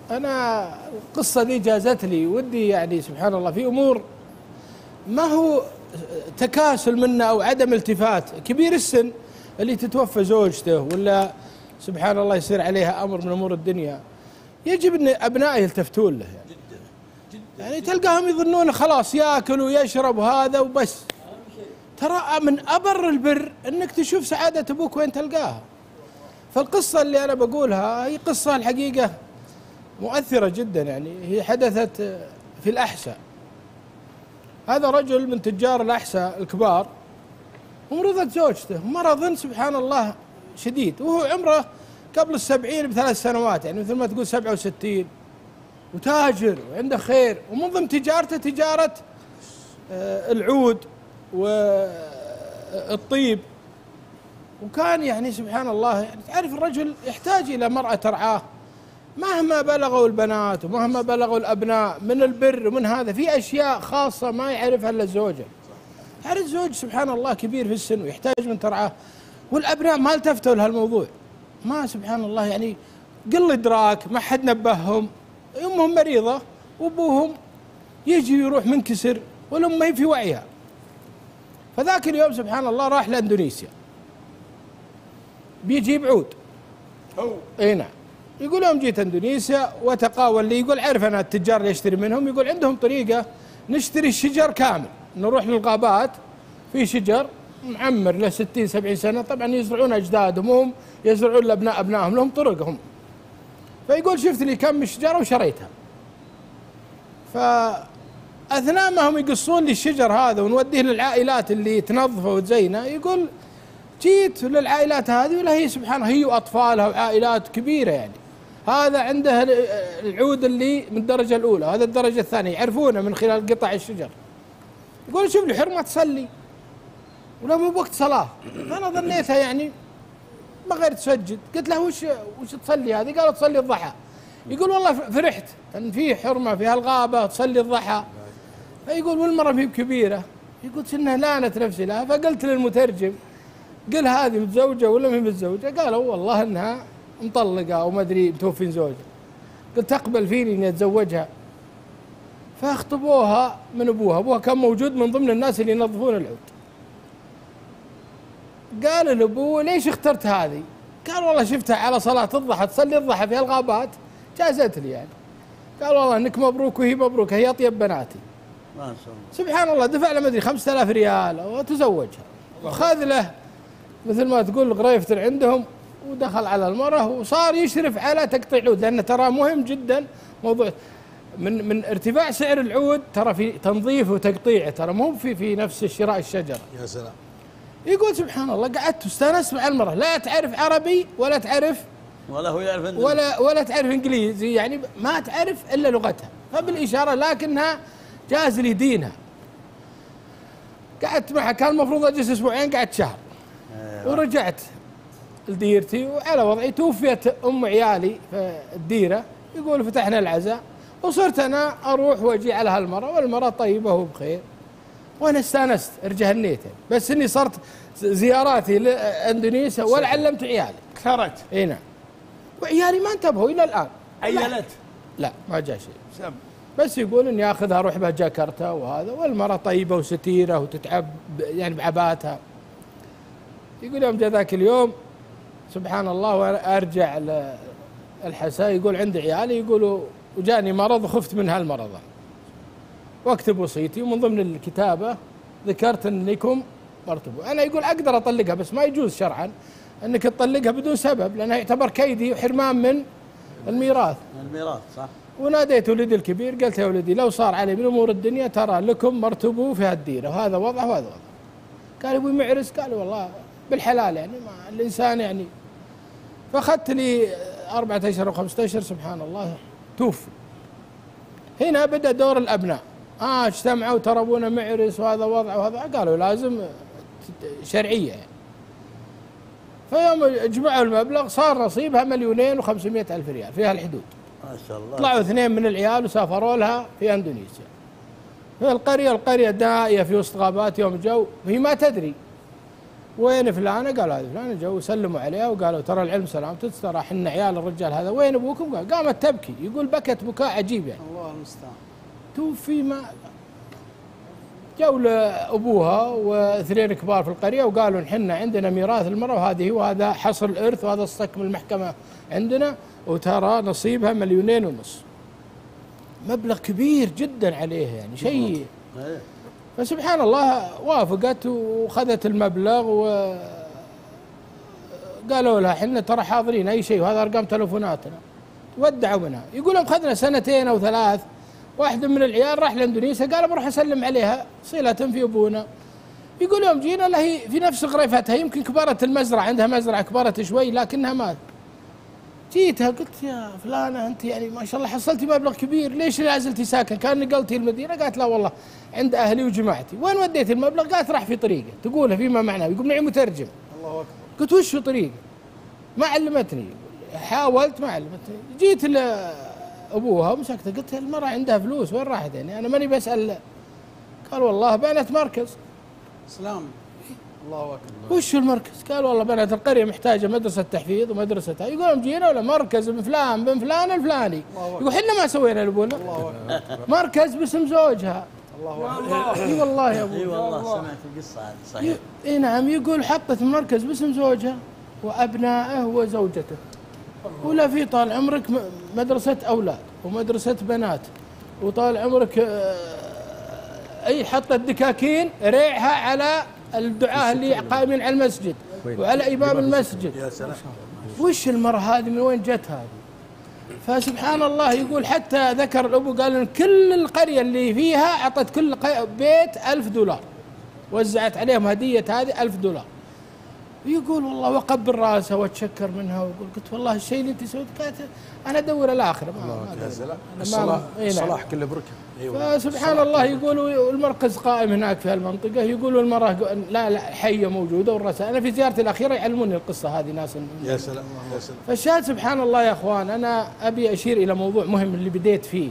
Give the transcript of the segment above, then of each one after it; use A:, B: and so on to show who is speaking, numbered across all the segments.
A: أنا القصة دي جازت لي ودي يعني سبحان الله في أمور ما هو تكاسل منا أو عدم التفات. كبير السن اللي تتوفى زوجته ولا سبحان الله يصير عليها أمر من أمور الدنيا، يجب أن أبنائه يلتفتون له يعني تلقاهم يظنون خلاص يأكل ويشرب هذا وبس. ترى من أبر البر أنك تشوف سعادة أبوك وين تلقاها. فالقصة اللي أنا بقولها هي قصة الحقيقة مؤثرة جدا، يعني هي حدثت في الأحساء. هذا رجل من تجار الأحساء الكبار ومرضت زوجته مرض سبحان الله شديد، وهو عمره قبل 70 بثلاث سنوات، يعني مثل ما تقول 67، وتاجر وعنده خير، ومن ضمن تجارته تجارة العود والطيب. وكان يعني سبحان الله يعني تعرف الرجل يحتاج إلى مرأة ترعاه مهما بلغوا البنات ومهما بلغوا الأبناء من البر ومن هذا، في أشياء خاصة ما يعرفها إلا الزوجة. تعرف الزوج سبحان الله كبير في السن ويحتاج من ترعاه، والأبناء ما التفتوا لهالموضوع، ما سبحان الله يعني قل إدراك، ما حد نبههم. أمهم مريضة وأبوهم يجي يروح منكسر والأم ما هي في وعيها. فذاك اليوم سبحان الله راح لإندونيسيا بيجيب عود. اي نعم. يقول يوم جيت اندونيسيا وتقاول لي، يقول عارف انا التجار اللي يشتري منهم، يقول عندهم طريقه نشتري الشجر كامل، نروح للغابات في شجر معمر له 60 70 سنه، طبعا يزرعون اجدادهم وهم يزرعون لابناء ابنائهم، لهم طرقهم. فيقول شفت لي كم شجره وشريتها. فاثناء ما هم يقصون لي الشجر هذا ونوديه للعائلات اللي تنظفه وتزينه، يقول جيت للعائلات هذه ولا هي سبحان الله هي واطفالها وعائلات كبيره، يعني هذا عنده العود اللي من الدرجه الاولى، هذا الدرجه الثانيه، يعرفونه من خلال قطع الشجر. يقول شوف لي حرمه تصلي ولا مو بوقت صلاه. فانا ظنيتها يعني ما غير تسجد. قلت له وش تصلي هذه؟ قال تصلي الضحى. يقول والله فرحت ان في حرمه في هالغابه تصلي الضحى. فيقول والمره ما هي بكبيره، يقول انها لانت نفسي لها. فقلت للمترجم قل هذه متزوجه ولا ما هي متزوجه؟ قالوا والله انها مطلقه او ما ادري متوفين زوجها. قلت تقبل فيني اني اتزوجها؟ فاخطبوها من ابوها، ابوها كان موجود من ضمن الناس اللي ينظفون العود. قال لابوه ليش اخترت هذه؟ قال والله شفتها على صلاه الضحى تصلي الضحى في الغابات جازت لي يعني. قال والله انك مبروك وهي مبروكه، هي اطيب بناتي.
B: ما شاء الله.
A: سبحان الله دفع له ما ادري 5000 ريال وتزوجها، وخذ له مثل ما تقول غريفة عندهم، ودخل على المرأة وصار يشرف على تقطيع العود، لأن ترى مهم جدا موضوع من ارتفاع سعر العود، ترى في تنظيفه وتقطيعه، ترى مو في نفس شراء الشجرة.
B: يا سلام.
A: يقول سبحان الله قعدت واستانست مع المرأة، لا تعرف عربي ولا تعرف
B: ولا هو يعرف
A: ولا تعرف انجليزي، يعني ما تعرف الا لغتها، فبالإشارة لكنها جاز لي دينها. قعدت معها، كان المفروض اجلس اسبوعين، قعدت شهر. ورجعت لديرتي وعلى وضعي. توفيت ام عيالي في الديره، يقول فتحنا العزاء وصرت انا اروح واجي على هالمره، والمره طيبه وبخير وانا استانست ارجهنيت، بس اني صرت زياراتي لاندونيسيا ولا علمت عيالي
B: كثرت.
A: اي نعم. وعيالي ما انتبهوا الى الان.
B: عيلت؟
A: لا ما جاء شيء، بس يقول اني اخذها اروح بها جاكرتا وهذا، والمره طيبه وستيره وتتعب يعني بعباتها. يقول يوم جاء ذاك اليوم سبحان الله وانا ارجع للحساء، يقول عند عيالي يقولوا وجاني مرض وخفت من هالمرض، واكتب وصيتي، ومن ضمن الكتابه ذكرت انكم مرتبوا. انا يقول اقدر اطلقها بس ما يجوز شرعا انك تطلقها بدون سبب، لانها يعتبر كيدي وحرمان من الميراث.
B: الميراث صح.
A: وناديت ولدي الكبير قلت يا ولدي لو صار علي من امور الدنيا ترى لكم مرتبوا في هالديره، وهذا وضعه وهذا وضعه. قال ابوي معرس؟ قال والله بالحلال يعني ما الانسان يعني. فاخذت لي 4 أشهر و5 أشهر سبحان الله توفي. هنا بدا دور الابناء، اجتمعوا ترى ابونا معرس وهذا وضعه وهذا، قالوا لازم شرعيه يعني. فيوم اجمعوا المبلغ صار نصيبها 2,500,000 ريال في هالحدود.
B: ما شاء الله.
A: طلعوا 2 من العيال وسافروا لها في اندونيسيا. في القريه دائيه في وسط غابات، يوم جو وهي ما تدري وين فلانه؟ قالوا هذه فلانه. جو سلموا عليها وقالوا ترى العلم سلامتك، ترى احنا عيال الرجال هذا، وين ابوكم؟ قامت تبكي، يقول بكت بكاء عجيب يعني.
C: الله المستعان.
A: توفي ما جو لابوها واثنين كبار في القريه وقالوا نحن عندنا ميراث المراه وهذه، وهذا حصر الارث وهذا الصك من المحكمه عندنا، وترى نصيبها 2.5 مليون. مبلغ كبير جدا عليه يعني شيء. فسبحان الله وافقت وخذت المبلغ، وقالوا لها احنا ترى حاضرين اي شيء وهذا ارقام تلفوناتنا. ودعوا منها. يقول لهم خذنا 2 أو 3. واحد من العيال راح لاندونيسيا قال بروح اسلم عليها صلة في ابونا. يقول يوم جينا له في نفس غرفتها، يمكن كبرت المزرعه، عندها مزرعه كبرت شوي لكنها مات. جيتها قلت يا فلانه انت يعني ما شاء الله حصلتي مبلغ كبير، ليش لا زلتي ساكن؟ كان نقلتي المدينه؟ قالت لا والله عند اهلي وجماعتي. وين وديت المبلغ؟ قالت راح في طريقه، تقولها فيما معناه، يقول معي مترجم.
C: الله اكبر.
A: قلت وش طريقه؟ ما علمتني، حاولت ما علمتني. جيت لابوها ومسكته قلت المراه عندها فلوس وين راحت يعني؟ انا ماني بسال. قال والله بنت مركز.
C: سلام. الله اكبر.
A: وش المركز؟ قال والله بنات القريه محتاجه مدرسه تحفيظ ومدرسه. يقول جينا ولا مركز بن فلان بن فلان الفلاني. يقول احنا ما سوينا لابونا.
C: الله اكبر.
A: مركز باسم زوجها.
C: الله اكبر.
A: اي والله يا ابو.
B: اي والله سمعت القصه هذه صحيح.
A: اي نعم. يقول حطت مركز باسم زوجها وابنائه وزوجته، ولا في طال عمرك مدرسه اولاد ومدرسه بنات، وطال عمرك اي حطت دكاكين ريعها على الدعاة اللي قائمين على المسجد وعلى إمام المسجد.
C: يا سلام.
A: وش المرأة هذه من وين جت هذه؟ فسبحان الله يقول حتى ذكر الأبو قال إن كل القرية اللي فيها أعطت كل بيت $1000، وزعت عليهم هدية هذه $1000. يقول والله وقبل راسها واتشكر منها ويقول قلت والله الشيء اللي انت سويته كانت انا ادور الاخره.
C: يا سلام.
A: الصلاح
C: كله بركه.
A: فسبحان الله يقولوا المركز قائم هناك في المنطقه. يقولوا المراه لا حيه موجوده والرسائل. انا في زيارتي الاخيره يعلموني القصه هذه ناس.
C: يا سلام. يا سلام.
A: فالشاهد سبحان الله يا اخوان، انا ابي اشير الى موضوع مهم اللي بديت فيه.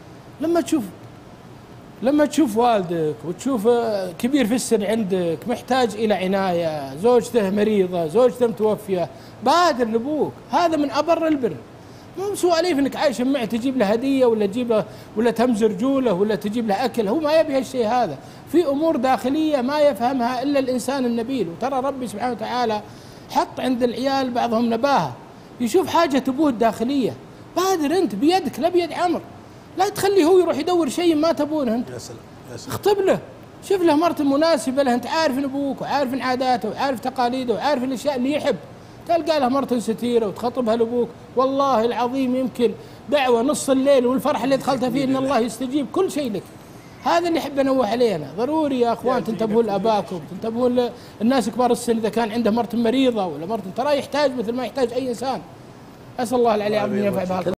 A: لما تشوف والدك وتشوف كبير في السن عندك محتاج إلى عناية، زوجته مريضة، زوجته متوفية، بادر لأبوك. هذا من أبر البر. مو سواليف انك عايش معه تجيب له هدية ولا تجيب له ولا تمزر جوله ولا تجيب له أكل. هو ما يبي هالشيء هذا. في أمور داخلية ما يفهمها إلا الإنسان النبيل. وترى ربي سبحانه وتعالى حط عند العيال بعضهم نباهة، يشوف حاجة أبوه الداخلية. بادر أنت بيدك لا بيد عمر. لا تخليه هو يروح يدور شيء ما تبونه انت.
C: يا سلام. يا سلام.
A: اخطب له، شوف له مرته مناسبه له، انت عارف ان ابوك وعارف ان عاداته وعارف تقاليده وعارف الاشياء اللي يحب. تلقى له مرته ستيره وتخطبها لابوك. والله العظيم يمكن دعوه نص الليل والفرح اللي دخلتها فيه ان الله يستجيب كل شيء لك. هذا اللي احب انوه علينا. ضروري يا اخوان تنتبهوا لاباكم، تنتبهوا للناس كبار السن اذا كان عنده مرته مريضه ولا مرته ترى يحتاج مثل ما يحتاج اي انسان. اسال الله العلي العظيم ان ينفع بها.